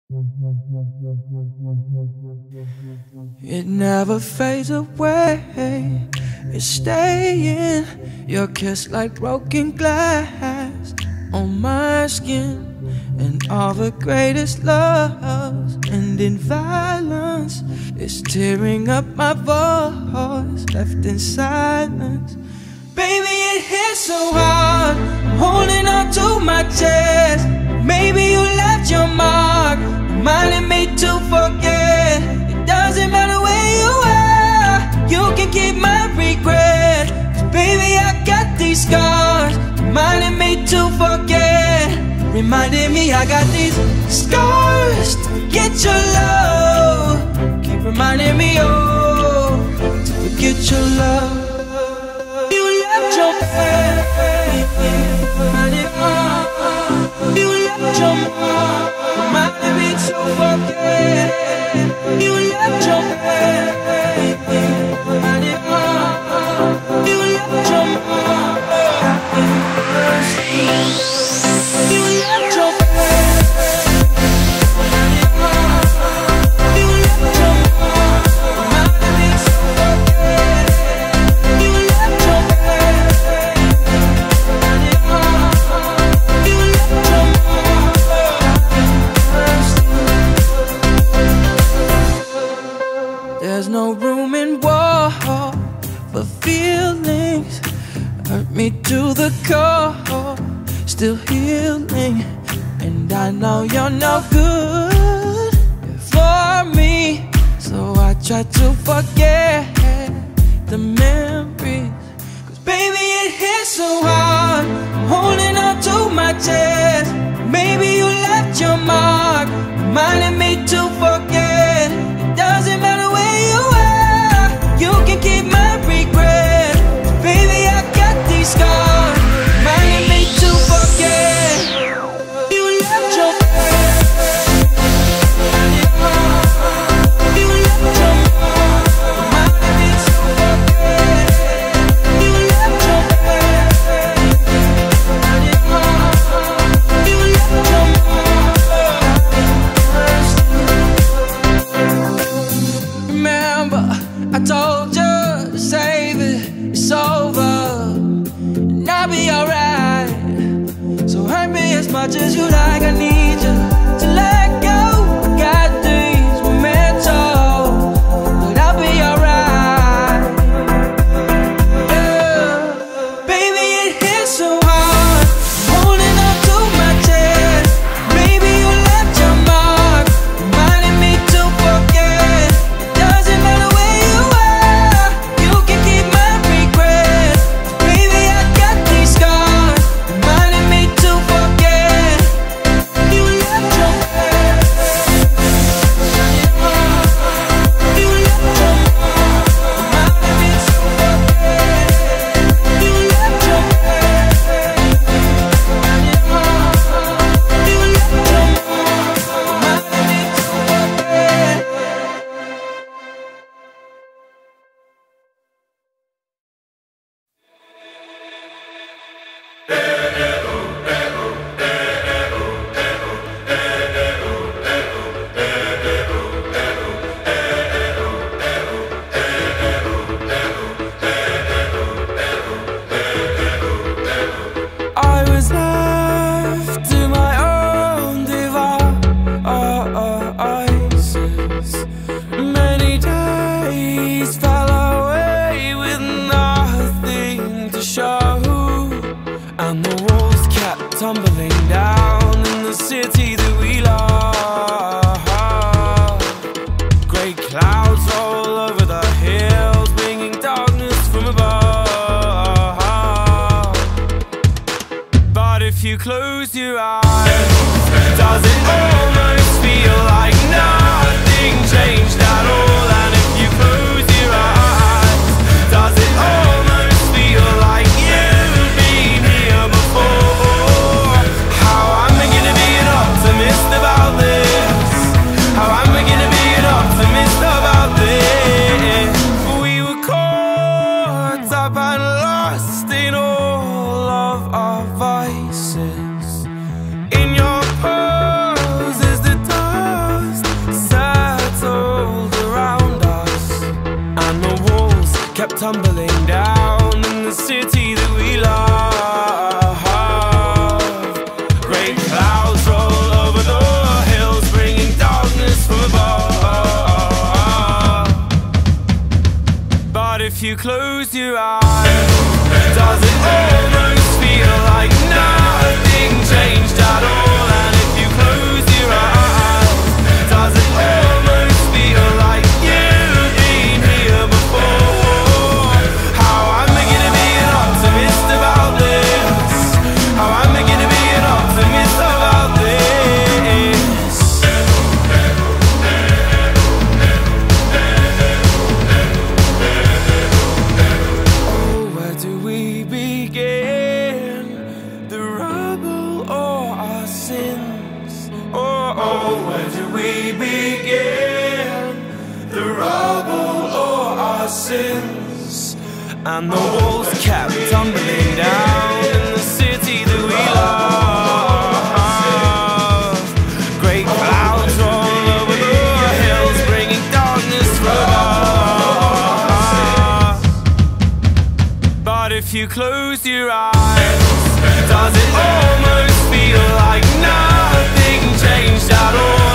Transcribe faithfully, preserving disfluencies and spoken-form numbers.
It never fades away, it's staying. Your kiss like broken glass on my skin. And all the greatest loves end in violence. It's tearing up my voice, left in silence. Baby, it hits so hard, I'm holding on to my chest. Maybe you left your mark, reminding me to forget. It doesn't matter where you are, you can keep my regret. 'Cause baby, I got these scars, reminding me to forget. Reminding me I got these scars to forget your love. Keep reminding me, oh, to forget your love. You left your bed, reminding me. You left your mark, reminding me to forget. You left your bed, reminding me. You left your mark. You left your bed, reminding me. You left your mark, reminding me to forget. You left your bed, reminding me. You left your mark. There's no room in war for feelings. Hurt me to the core, still healing. And I know you're no good for me, so I try to forget the memories. 'Cause baby, it hits so hard, I'm holding on to my chest. Maybe you left your mark, reminding me to forget. It doesn't matter where you are, you can keep my regret. Baby, I got these scars, reminding me to forget. You left your bed, you left your mark, reminding me to forget. You left your bed, you left your mark. Remember, I told you to save it, it's over, and I'll be alright. So hurt me as much as you like, I need you to let go. I got things we're meant to, but I'll be alright. Yeah. Baby, it hits so hard, I'm holding on to my chest. Maybe you left your mark, reminding me to forget. It doesn't matter where you are, you can keep my regret. Baby, I got these scars, reminding me to forget. You left your bed, you left your mark, reminding me to forget. You left your bed, you left your mark, reminding me to forget. I was left to my own devices. Many days fell away with nothing to show, and the walls kept tumbling down in the city that we love. Grey clouds all over the hills, bringing darkness from above. But if you close your eyes, does it almost feel like nothing changed at all? And if you close your eyes, does it almost feel like you've been here before? How am I gonna be an optimist about this? How am I gonna be an optimist about this? We were caught up and lost in all of our vices. tumbling down in the city that we love. Great clouds roll over the hills, bringing darkness from above. But if you close your eyes, does it almost feel like nothing changed at all? And if you close your eyes, does it almost feel like you've been here before? How I'm beginning to be an optimist about this. How I'm beginning to be an optimist about this. Oh, where do we begin? The rubble or our sins? Oh, oh, where do we begin? The rubble or our sins? And the walls kept tumbling down in the city that we love. Great clouds roll over the hills, bringing darkness from above. But if you close your eyes, does it almost feel like nothing changed at all?